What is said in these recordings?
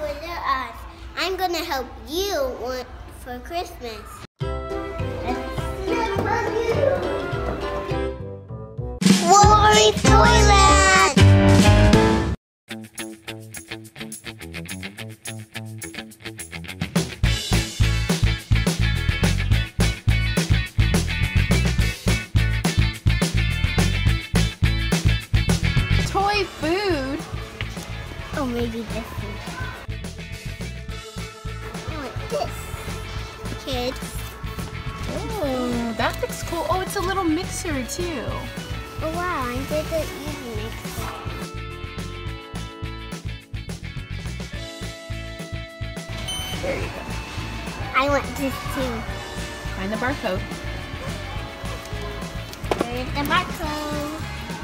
Toddler us. I'm gonna help you one for Christmas. Rory Toyland! Toy food? Oh, maybe this one. I want this. Kids. Oh, that looks cool. Oh, it's a little mixer too. Oh wow, I did the easy mix. There you go. I want this too. Find the barcode. There's the barcode.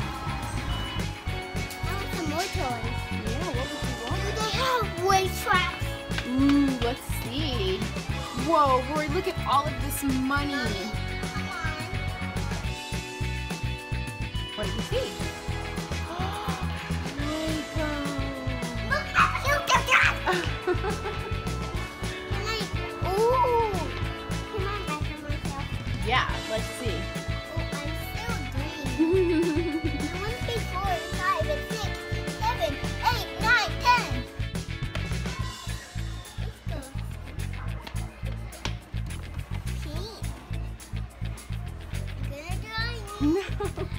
I want some more toys. Yeah, what would you want? Do they have waste tracks? Ooh, let's see. Whoa, Rory, look at all of this money. Come on. What do you see? Lego. Look at you, Can ooh. Can I measure myself? Yeah, let's see. Oh, I'm still green. 1, 2, 3, 4, 5, 6, 7, 8, 9, 10. Pink. You gonna draw me? No.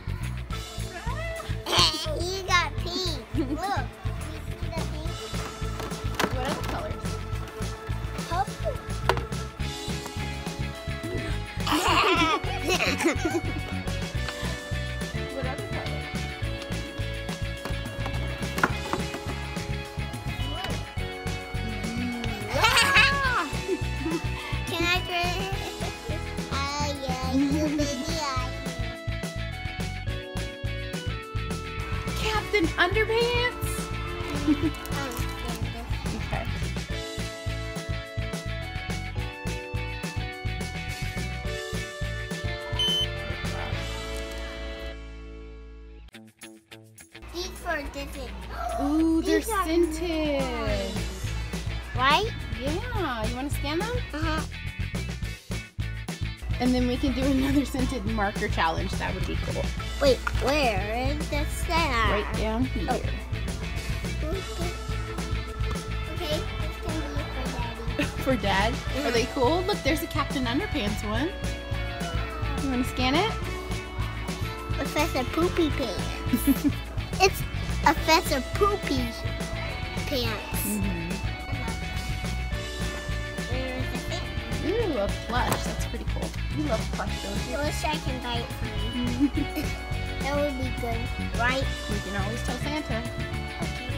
You got pink. Look. You see the pink? What other colors? Purple. What other colors? Can I try it? Yeah, you baby eye. Captain Underpants? Okay. These are different. Ooh, they're These are scented. Right? Yeah, you want to scan them? Uh-huh. And then we can do another scented marker challenge. That would be cool. Wait, where is the center? Right down here. Okay, this can be for Daddy. For Dad? Are they cool? Look, there's a Captain Underpants one. You want to scan it? Professor Poopy Pants. It's Professor Poopy Pants. There's a thing. Ooh, a plush. That's pretty cool. You love plush, don't you? I wish I can buy it for you. That would be good, right? You can always tell Santa. Okay.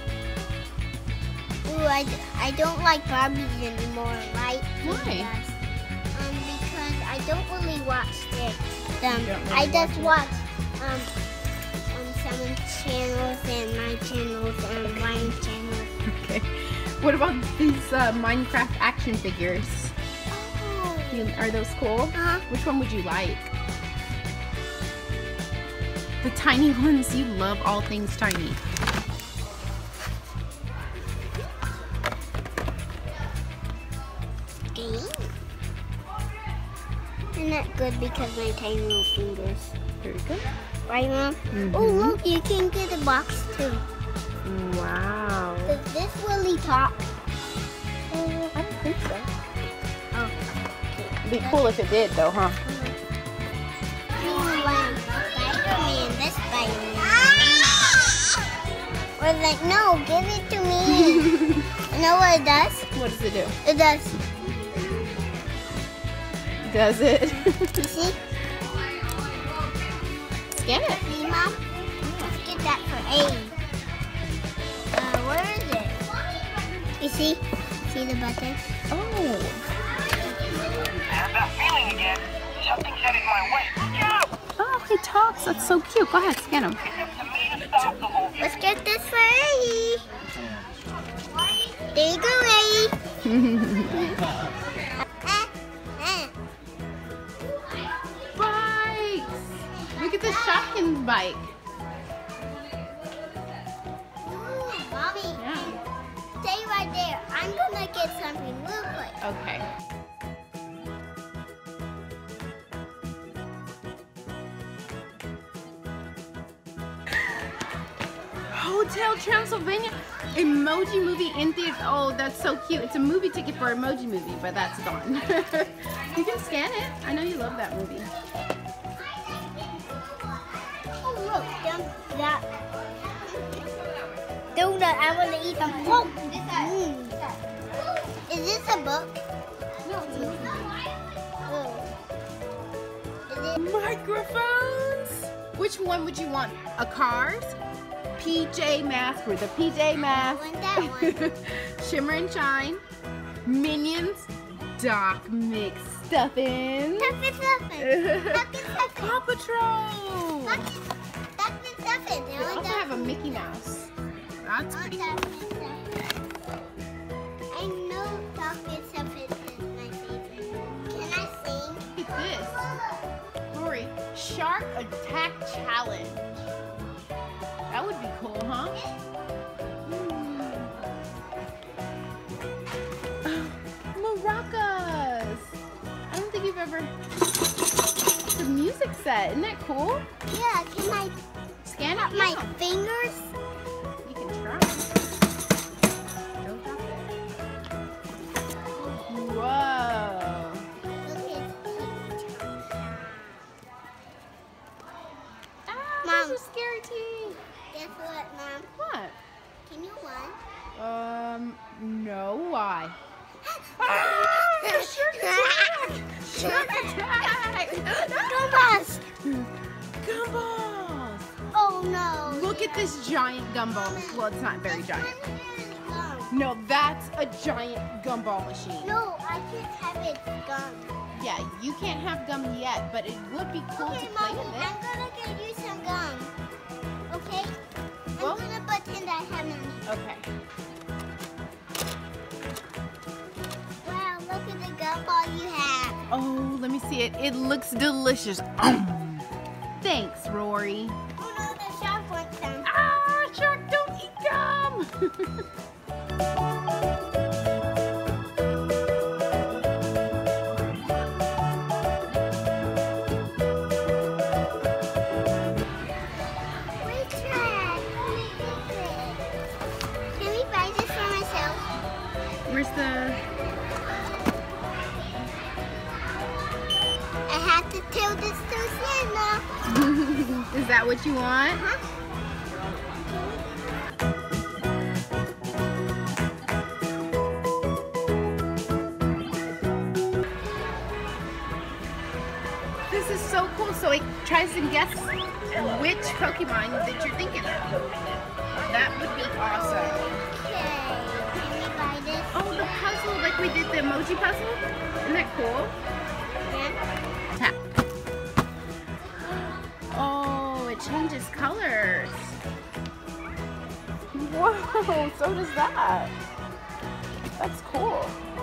Ooh, I don't like Barbies anymore, right? Why? Because I don't really watch them. You don't really I just watch watch some channels and my channels and Ryan's channels. Okay. What about these Minecraft action figures? Oh. Are those cool? Uh-huh. Which one would you like? The tiny ones. You love all things tiny. Isn't that good because my tiny little fingers? There you go. Right, Mom? Mm-hmm. Oh, look, you can get a box too. Wow. Does this really talk? I don't think so. Oh. It'd be cool if it did, though, huh? Spider-Man, this Spider-Man. We're like, no, give it to me. You know what it does? What does it do? It does. Does it? You see? Scan it. See, Mom? Let's get that for A. Where is it? You see? See the button? Oh. Have that feeling again. Something's headed my way. Look out! Oh, he talks. That's so cute. Go ahead, scan him. It's up to me to stop the whole thing. Let's get this for A. There you go, A. Bikes! Look at the shotgun bike. Ooh, Mommy, Yeah. stay right get something real quick. Okay. Hotel Transylvania Emoji Movie in theater. Oh, that's so cute. It's a movie ticket for Emoji Movie, but that's gone. You can scan it. I know you love that movie. Oh, look, down that donut. I want to eat them. Whoa. Is this a book? No, it's a movie. Oh. Is it? Microphones. Which one would you want? A Cars? PJ Masks with a PJ Mask. I want that one. Shimmer and Shine. Minions. Doc McStuffins. Duck and Stuffin'. Duck and Stuffin'. Paw Patrol. Duck and Stuffin'. They also have a Mickey Mouse. That's pretty cool. I know Duck and Stuffin' is my favorite. Can I sing? Look at this. Rory, Shark Attack Challenge. That would be cool, huh? Maracas. I don't think you've ever... It's a music set. Isn't that cool? Yeah, can I Scan put it my down. fingers? You can try. Don't drop it. Whoa. Look at Ah, Mom. those are scary teeth. Guess what, Mom? What? Can you run? No, why? Shark attack! Shark attack! Gumballs! Gumballs! Oh no! Look at this giant gumball. Well, it's not very giant. Gum. No, that's a giant gumball machine. No, I just have its gum. Yeah, you can't have gum yet, but it would be cool Okay, to play Mommy, with it. I'm gonna get you some gum. Okay? Well- I'm gonna pretend I have none. Okay. Wow, look at the gumball you have. Oh, let me see it. It looks delicious. Thanks, Rory. Oh no, the shark wants some. Ah, shark, don't eat gum! Wait, Track. Can we buy this for myself? Where's the... I have to tell this to Santa. Is that what you want? Huh? This is so cool. So it tries to guess which Pokemon that you're thinking of. That would be awesome. Okay. Can we buy this? Oh, the puzzle, like we did the emoji puzzle. Isn't that cool? Yeah. Tap. Oh, it changes colors. Whoa, so does that. That's cool.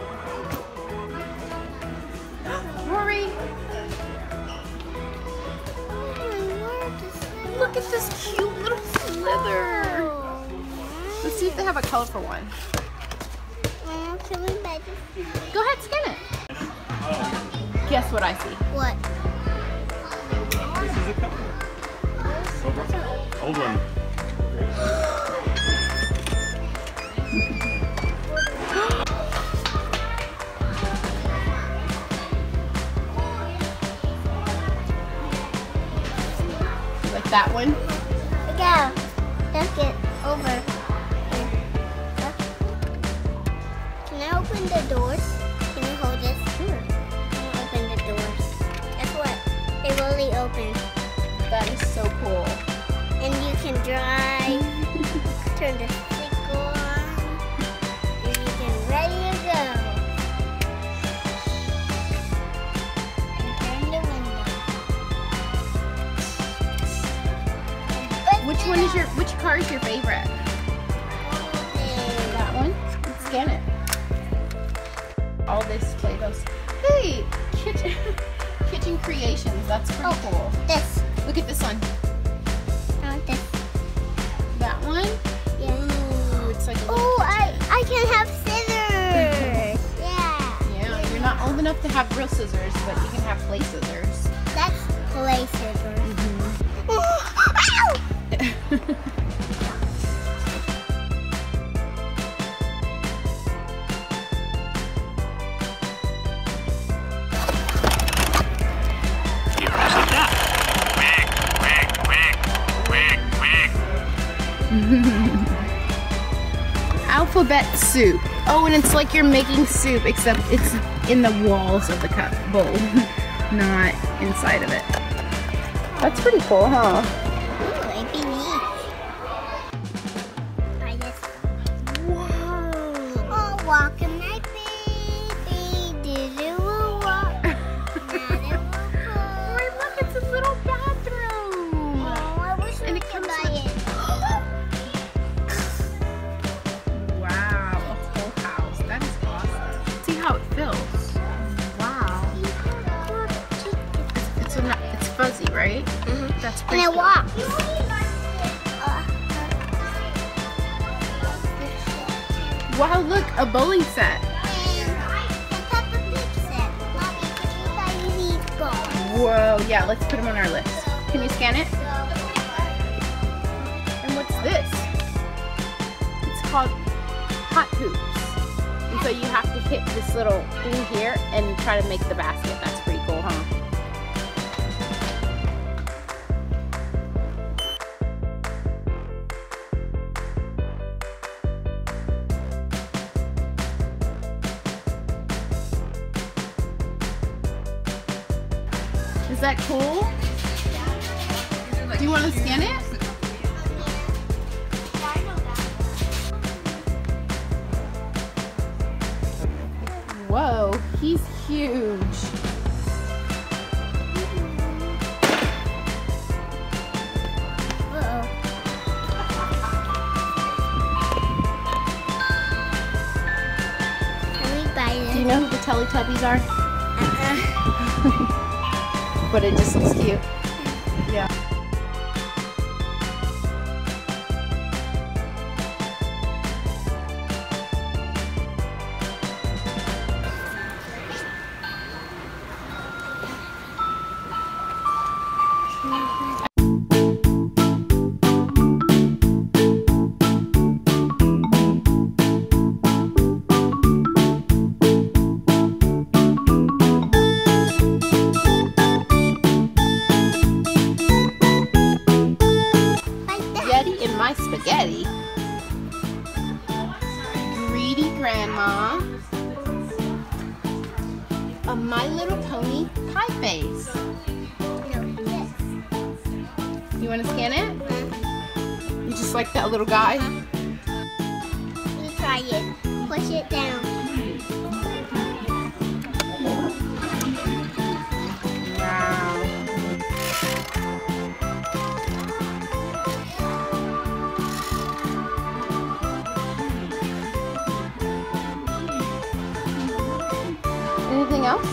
Rory, Oh my word, this is look at this cute little slither. Let's see if they have a colorful one. Can we buy this? Go ahead, scan it. Guess what I see. What? This is a couple. Old one. Like that one? Yeah. Let's get over here. Can I open the doors? Can you hold this? Sure. Can you open the doors? Guess what? They really open. That is so cool. And you can drive. Turn the stick on. And you can ready to go. And turn the window. Which car is your favorite? That one? Let's scan it. All this Play-Dohs. Hey, kitchen creations. That's pretty cool. This. Look at this one. I want this. That one? Yeah. Ooh, it's like a little Oh, kitchen. I can have scissors. have real scissors, but you can have play scissors. That's play scissors. Alphabet soup. Oh, and it's like you're making soup, except it's in the walls of the cup bowl, not inside of it. That's pretty cool, huh? Ooh, it'd be neat. I just... Whoa! Oh, welcome my baby. Did you walk? Wait, look, it's a little bathroom. Oh, I wish we could buy it. Wow, a whole house. That is awesome. See how it feels. Wow. It's fuzzy, right? Mm-hmm. That's pretty And it cool. walks. Wow, look, a bowling set. Whoa, yeah, let's put them on our list. Can you scan it? And what's this? It's called hot hoops. And so you have to hit this little thing here and try to make the basket. That's pretty cool, huh? Is that cool? Do you want to scan it? Whoa, he's huge. Can we buy it? Do you know who the Teletubbies are? But it just looks cute. Yeah. My spaghetti. Greedy grandma. A My Little Pony pie face. You want to scan it? You just like that little guy? You try it. Push it down. Wow. Anything else?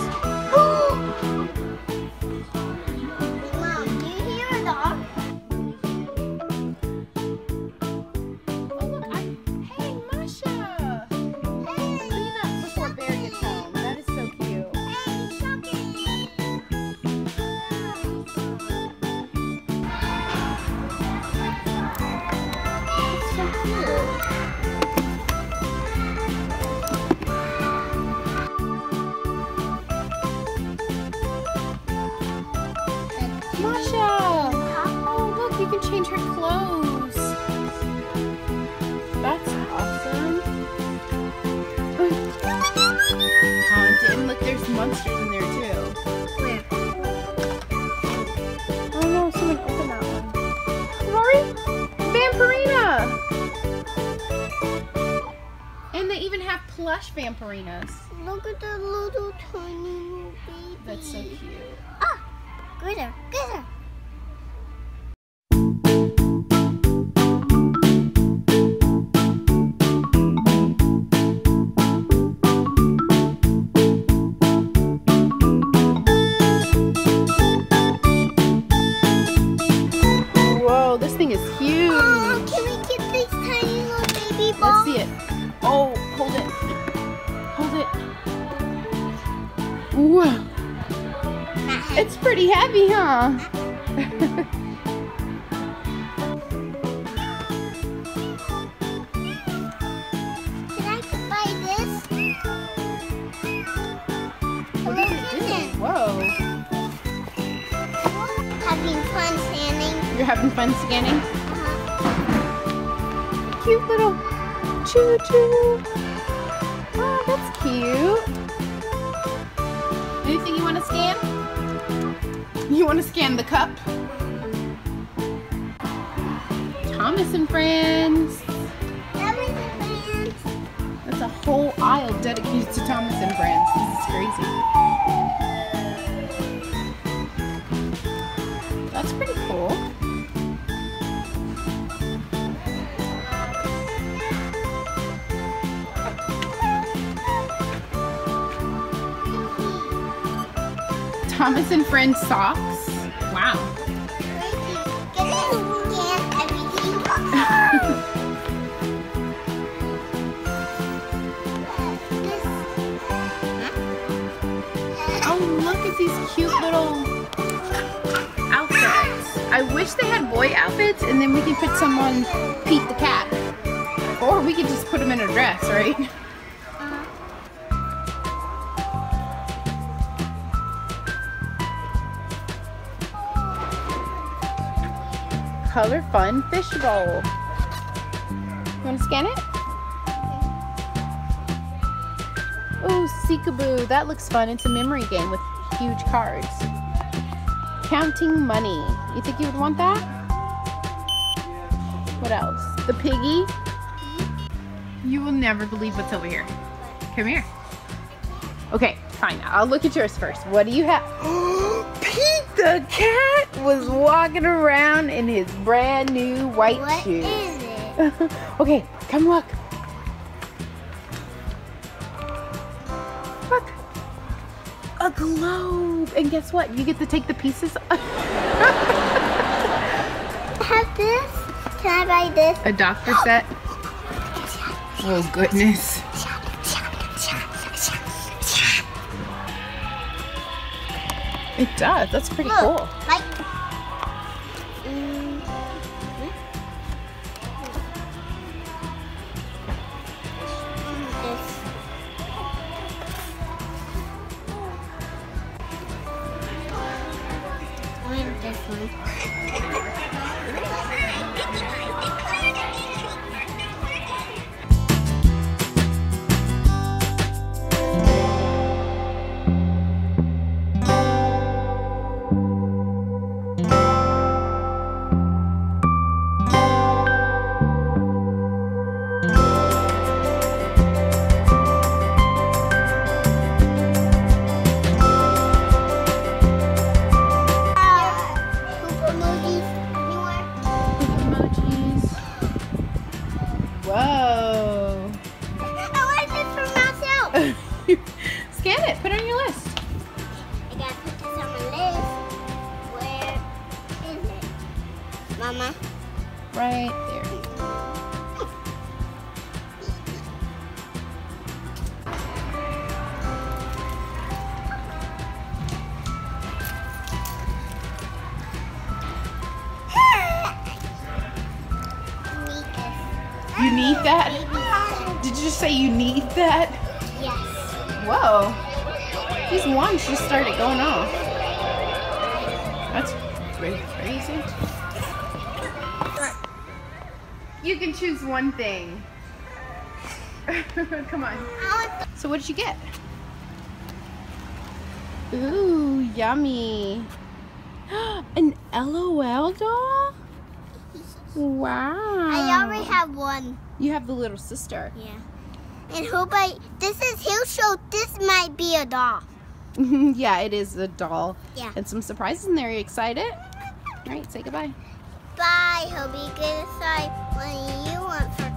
Mom, do you hear a dog? Oh look, hey Masha! Hey! Clean up before Bear gets home. That is so cute. Hey, Shocky! It's so cute. Masha! Oh look, you can change her clothes. That's awesome. Oh, and look, there's monsters in there too. Where? Oh no, someone opened that one. Rory? Vampirina! And they even have plush Vampirinas. Look at the little tiny baby. That's so cute. Ah! Glitter, glitter. Whoa, this thing is huge. Oh, can we get these tiny little baby balls? Let's see it. Oh, hold it. Hold it. Whoa. It's pretty heavy, huh? Can I buy this? What does it do? Whoa. Having fun scanning. You're having fun scanning? Uh-huh. Cute little choo-choo. Oh, that's cute. Anything you want to scan? You want to scan the cup? Thomas and Friends. Thomas and Friends. That's a whole aisle dedicated to Thomas and Friends. This is crazy. That's pretty cool. Thomas and Friends socks. Wow. Can I scan everything? Oh, look at these cute little outfits. I wish they had boy outfits and then we could put some on Pete the cat. Or we could just put him in a dress, right? Color Fun Fishbowl. You want to scan it? Oh, Seekaboo. That looks fun. It's a memory game with huge cards. Counting Money. You think you would want that? What else? The Piggy. You will never believe what's over here. Come here. Okay, fine. I'll look at yours first. What do you have? Pete the cat was walking around in his brand new white shoes. What is it? Okay, come look. Look. A globe. And guess what? You get to take the pieces. I have this. Can I buy this? A doctor set. Oh, goodness. It does. That's pretty cool. Like, this one. Whoa. I want this for myself. Scan it. Put it on your list. I gotta put this on my list. Where is it? Mama? Right there. You need that? Did you just say you need that? Yes. Whoa. These wands just started going off. That's pretty crazy. You can choose one thing. Come on. So what did you get? Ooh, yummy. An LOL doll? Wow. I already have one. You have the little sister. Yeah. And he'll show this might be a doll. Yeah, it is a doll. Yeah. And some surprises in there. Are you excited? All right, say goodbye. Bye. Hope you get inside what you want for